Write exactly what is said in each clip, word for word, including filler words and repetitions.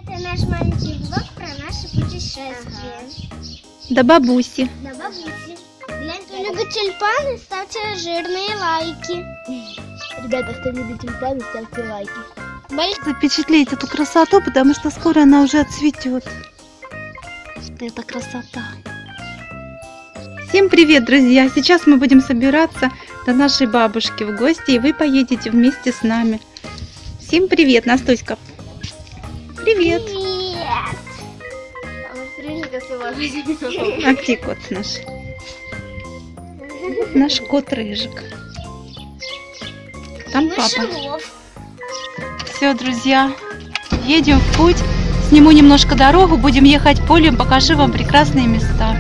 Это наш маленький влог про наше путешествие. Ага. До бабуси. До бабуси. Глянь, кто любит тюльпаны, ставьте жирные лайки. Ребята, кто любит тюльпаны, ставьте лайки. Большой. Запечатлеть эту красоту, потому что скоро она уже отцветет. Это красота. Всем привет, друзья! Сейчас мы будем собираться до нашей бабушки в гости, и вы поедете вместе с нами. Всем привет, Настуська! Привет! Привет! А где кот наш? Наш кот Рыжик. Там папа. Все, друзья, едем в путь. Сниму немножко дорогу, будем ехать полем, покажу вам прекрасные места.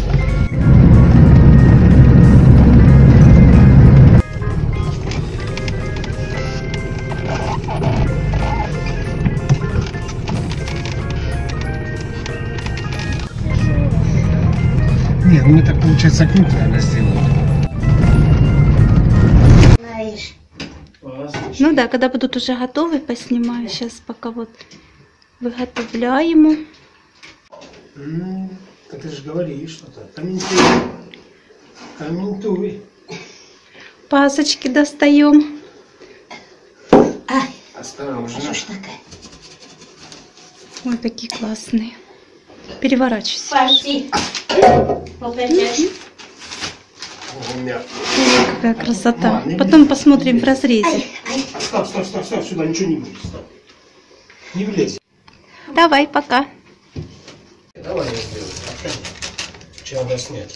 Нет, ну мы так получается круг, наверное, сделали. Ну да, когда будут уже готовы, поснимаю. Сейчас пока вот выготовляем. Ну, ты же говоришь что-то. Комментуй. Комментуй. Пасочки достаем. Осторожно. Ой, какие классные. Переворачивайся. Пошли. Попадешь. Какая красота. Потом посмотрим в разрезе. Стоп, стоп, стоп, стоп, сюда ничего не будет. Стоп. Не влезь. Давай, пока. Давай я сделаю. Что надо снять?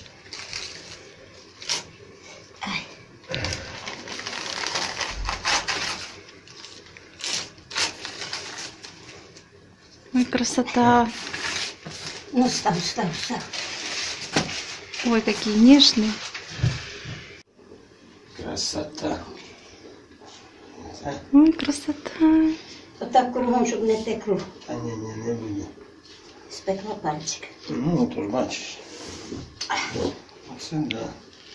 Ой, красота. Ну, встав, встав, встав. Ой, какие нежные. Красота. Ой, красота. Отак кругом, щоб не текло. А не, не, не буде. Спекла пальчик. Ну, то ж бачиш. Оце да.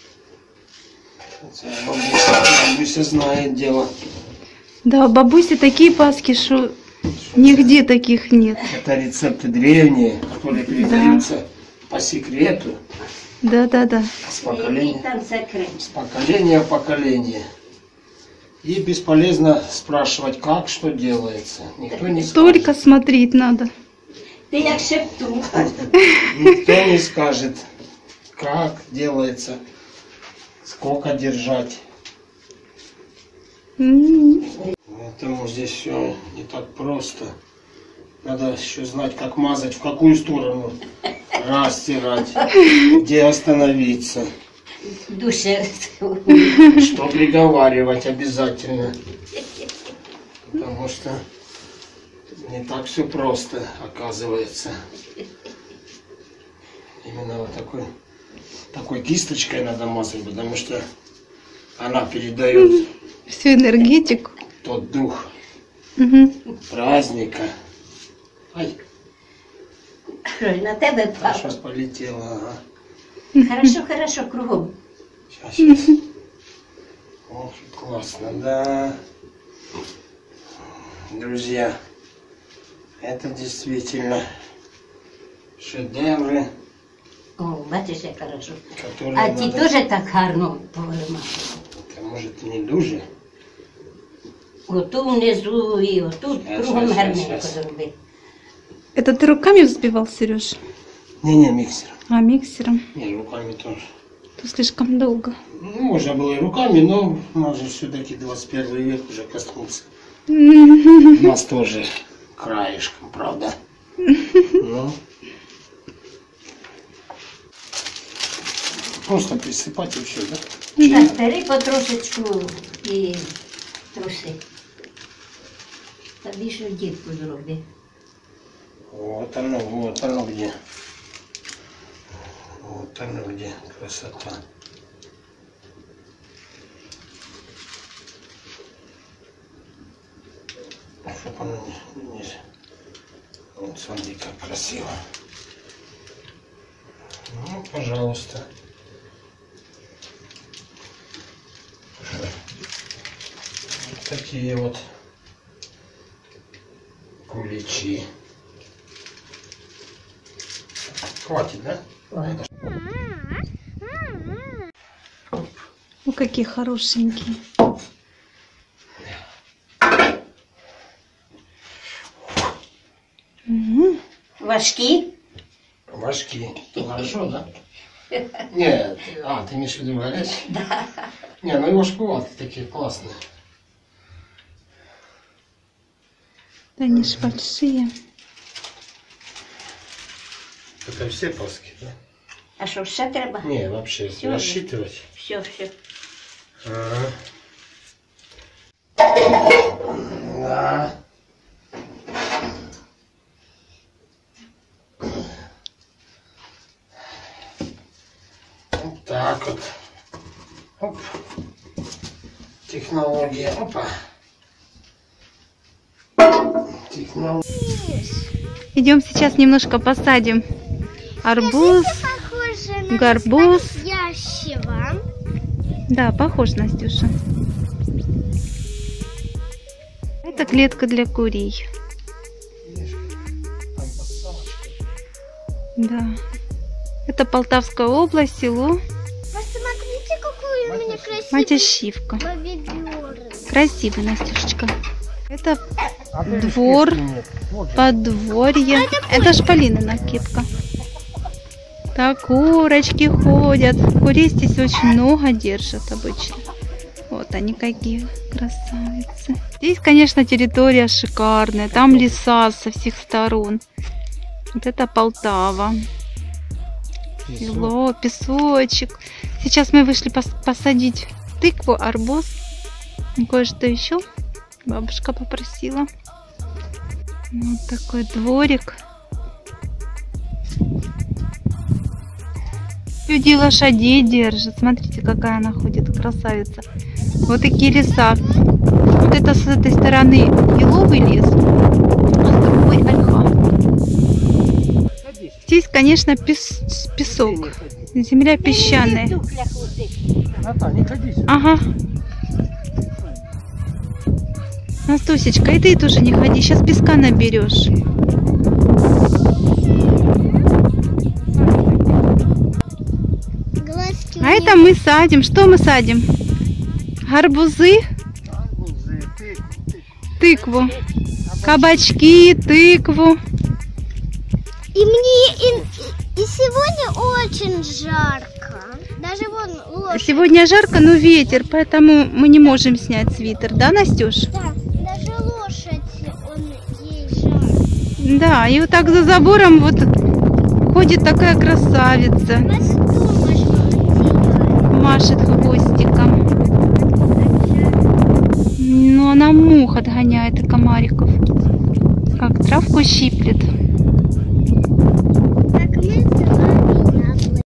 Оце бабуся, бабуся знає діло. Да, у бабуси такие паски, что нигде таких нет. Это рецепты древние, которые передаются по секрету. Да, да, да. С І поколения, там секрет. с поколения в поколение. И бесполезно спрашивать, как, что делается. Никто не Только скажет. смотреть надо. Ти як шептун. Никто не скажет, как делается, сколько держать. М. Поэтому здесь все не так просто. Надо еще знать, как мазать, в какую сторону растирать, где остановиться, Душе. что приговаривать обязательно. Потому что не так все просто, оказывается. Именно вот такой, такой кисточкой надо мазать, потому что она передает Всю энергетику. тот дух Угу. праздника. Ай, На тебе а пап. сейчас полетела. Ага. Хорошо, хорошо, кругом. Сейчас, сейчас. Ох, классно, да. Друзья, это действительно шедевры, О, бачиш, як хорошо. которые А ті надо... теж так гарно повимали. Это, может, и не дуже. Оту внизу і отут Щас, кругом щас, гарненько щас. зроби. Это ты руками взбивал, Сереж? Не-не, миксером. А миксером? Не, руками тоже. То слишком долго. Ну, можно было и руками, но у нас же все-таки двадцать первый век уже коснулся. У нас тоже краешком, правда? Ну. Просто присыпать и все, да? Так, бери потрошечку і труси. Та більше дітку зроби. Вот оно, вот оно где. Вот оно где. Красота. Чтоб оно не, не... Вот смотри, как красиво. Ну, пожалуйста. Вот такие вот куличи. Хватит, да? Это Ну, какие хорошенькие. Угу. Важкі? важки. Хорошо, да? Нет, а, ты имеешь в виду горячий? Да. Не, ну его шкваты такие классные. Да они ж большие. Это все паски, да? А що, ще треба? Не, вообще, если Всё. рассчитывать. Все, все. Ага. Да. Вот так вот. Оп. Технология. Опа. Технология. Идем сейчас немножко посадим арбуз. Похоже на Горбуз. настоящего. Да, похож, Настюша. Это клетка для курей. Да. Это Полтавская область, село Посмотрите, какой у меня красивый Матящивка. бобер. Красивый, Настюшечка. Это двор, подворье. Это шпалинина кепка. Так, курочки ходят. Курей здесь очень много держат обычно. Вот они какие красавицы. Здесь, конечно, территория шикарная. Там леса со всех сторон. Вот это Полтава. Село, песочек. Сейчас мы вышли пос посадить тыкву, арбуз. И кое-что еще бабушка попросила. Вот такой дворик. Люди лошадей держат. Смотрите, какая она ходит, красавица. Вот такие леса. Вот это с этой стороны еловый лес, а с другой ольха. Здесь, конечно, пес песок. Земля песчаная. Ага. Настусечка, и ты тоже не ходи, сейчас песка наберешь. Глазки у А меня это мы садим. Что мы садим? Арбузы, тыкву, кабачки, тыкву. И мне и, и сегодня очень жарко. Даже вон лошадь. Сегодня жарко, но ветер, поэтому мы не можем снять свитер, да, Настюш? Да, даже лошадь, он ей жарко. Да, и вот так за забором вот ходит такая красавица, машет хвостиком. Ну, она мух отгоняет и комариков. Как травку щиплет.